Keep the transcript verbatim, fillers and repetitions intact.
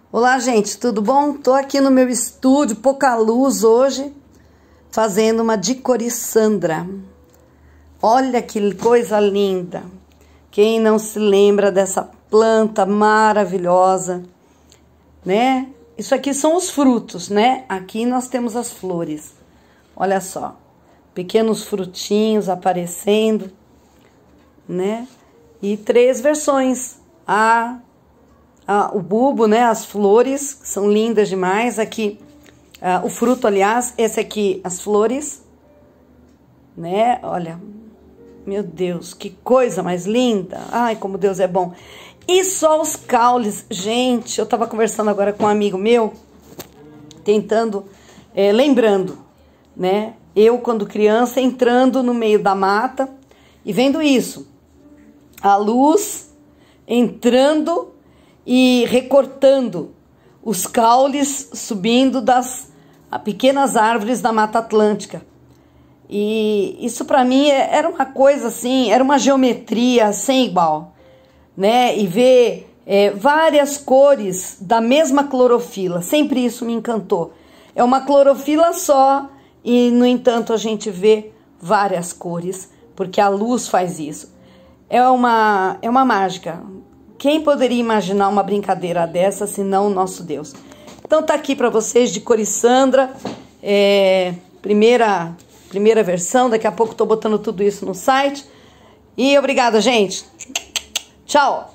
Olá, gente, tudo bom? Tô aqui no meu estúdio, pouca luz hoje, fazendo uma Dichorisanddra. Olha que coisa linda! Quem não se lembra dessa planta maravilhosa, né? Isso aqui são os frutos, né? Aqui nós temos as flores. Olha só, pequenos frutinhos aparecendo, né? E três versões. A Ah, o bulbo, né, as flores, são lindas demais. Aqui, ah, o fruto, aliás, esse aqui, as flores, né, olha, meu Deus, que coisa mais linda. Ai, como Deus é bom. E só os caules, gente, eu tava conversando agora com um amigo meu, tentando, é, lembrando, né, eu quando criança, entrando no meio da mata e vendo isso, a luz entrando e recortando os caules subindo das pequenas árvores da Mata Atlântica. E isso para mim era uma coisa assim, era uma geometria sem igual, né? E ver é, várias cores da mesma clorofila, sempre isso me encantou. É uma clorofila só e, no entanto, a gente vê várias cores, porque a luz faz isso. É uma, é uma mágica. Quem poderia imaginar uma brincadeira dessa, senão o nosso Deus? Então tá aqui para vocês, Dichorisanddra, é, primeira, primeira versão. Daqui a pouco tô botando tudo isso no site. E obrigada, gente. Tchau!